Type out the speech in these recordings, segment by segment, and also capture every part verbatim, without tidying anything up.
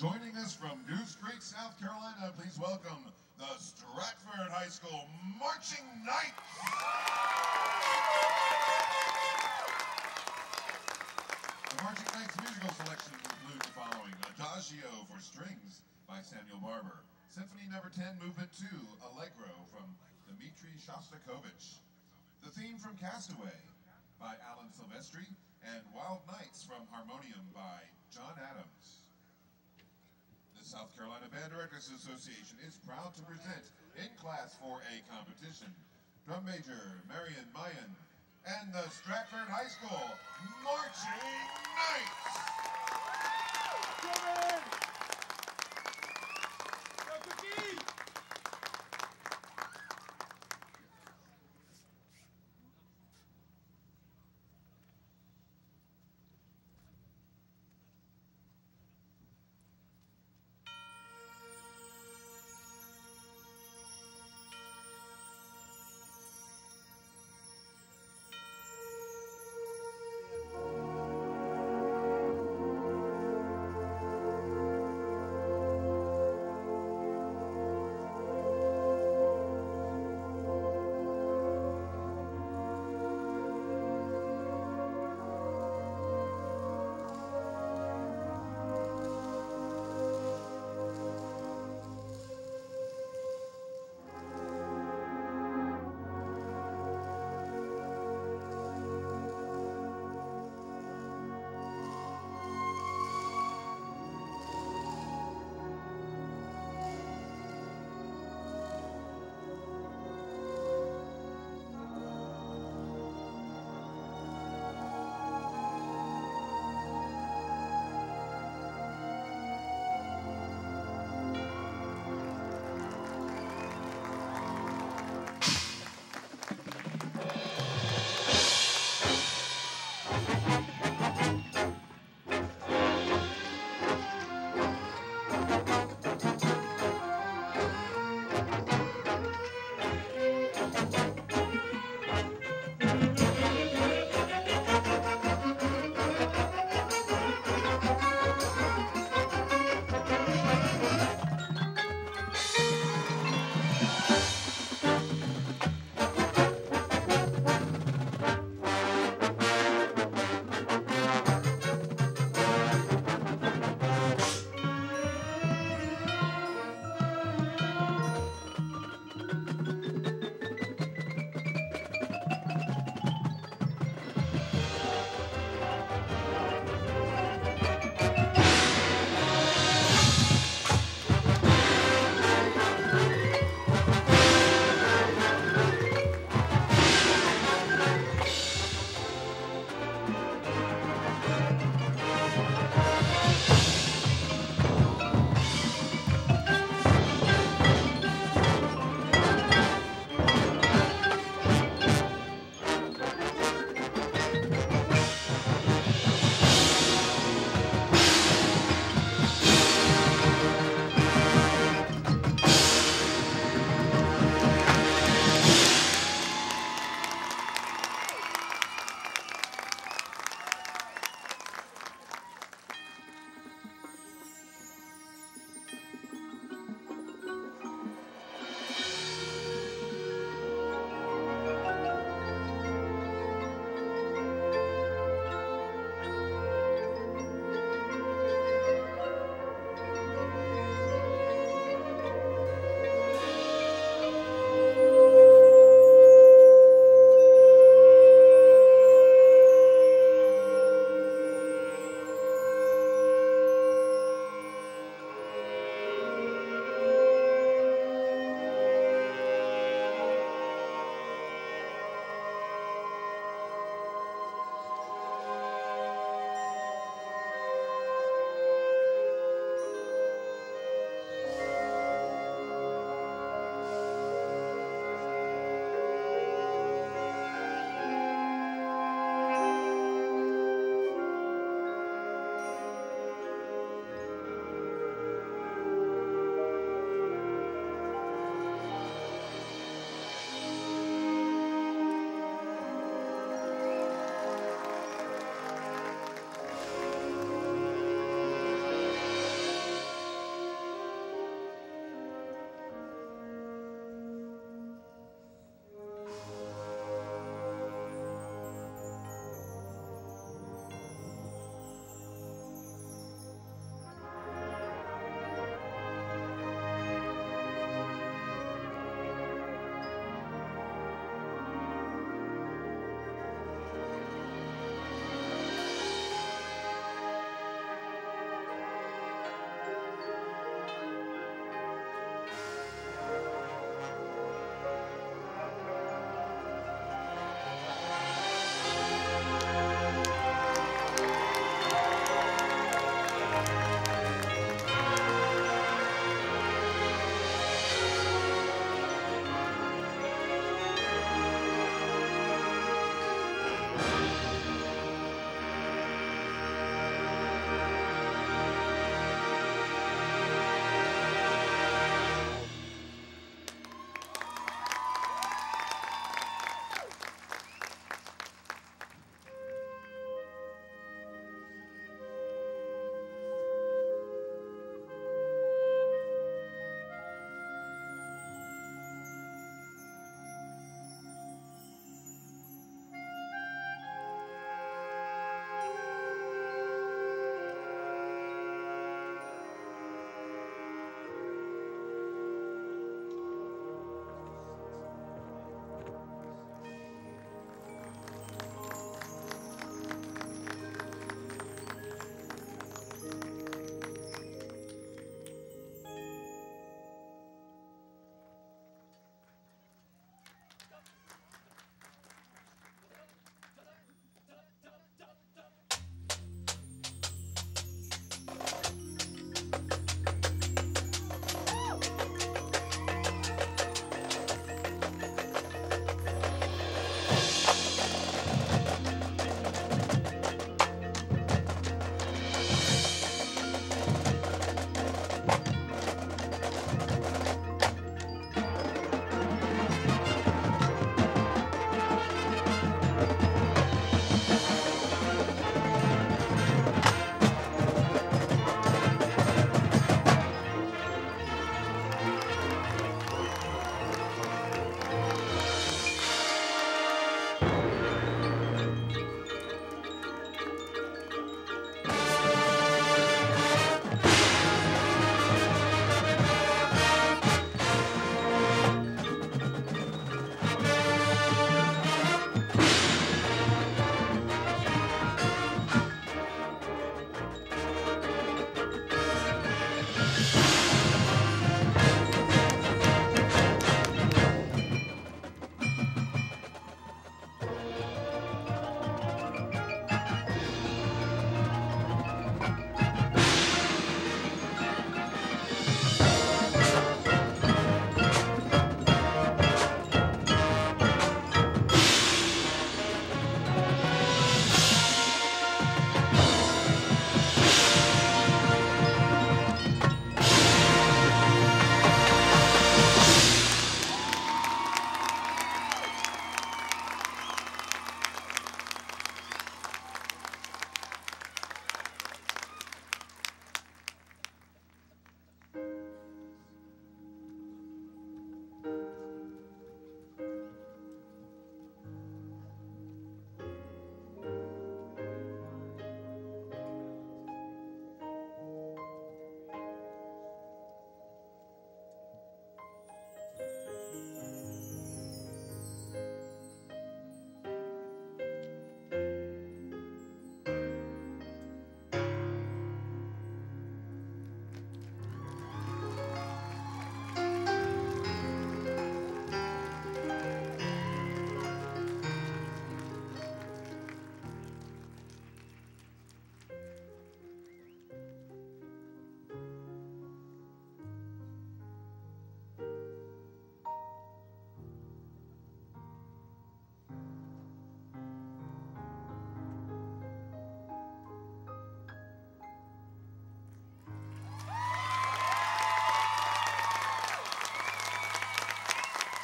Joining us from Goose Creek, South Carolina, please welcome the Stratford High School Marching Knights. The Marching Knights musical selection includes the following: Adagio for strings by Samuel Barber, Symphony Number ten, Movement two, Allegro from Dmitri Shostakovich, the theme from Castaway by Alan Silvestri, and Wild Nights from Harmonium by John Adams. The South Carolina Band Directors Association is proud to present in Class four A competition Drum Major Marion Mayan and the Stratford High School Marching Knights.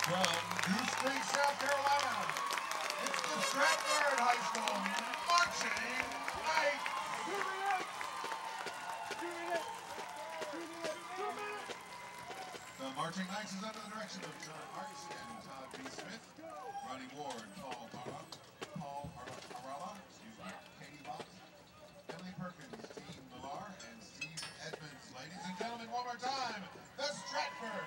From Goose Creek, South Carolina, it's the Stratford High School Marching Knights. The Marching Knights is under the direction of John Arts and Todd B. Smith, Ronnie Ward, Paul Parra, Paul Arala, excuse me, Katie Bott, Emily Perkins, Dean Millar, and Steve Edmonds. Ladies and gentlemen, one more time, the Stratford